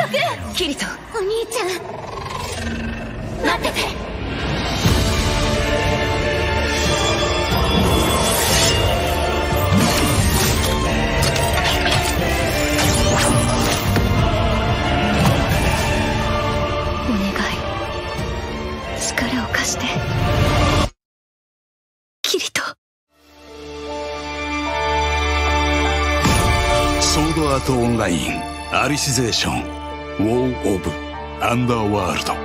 キリト、 お兄ちゃん、 待ってて。 お願い、力を貸して。キリト。 ソードアートオンラインアリシゼーションウォー・オブ・アンダーワールド。